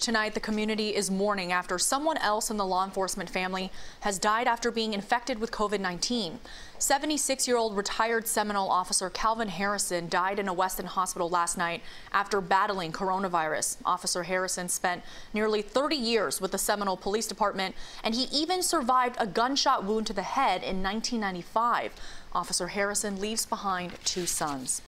Tonight, the community is mourning after someone else in the law enforcement family has died after being infected with COVID-19. 76-year-old retired Seminole officer Calvin Harrison died in a Weston hospital last night after battling coronavirus. Officer Harrison spent nearly 30 years with the Seminole Police Department, and he even survived a gunshot wound to the head in 1995. Officer Harrison leaves behind 2 sons.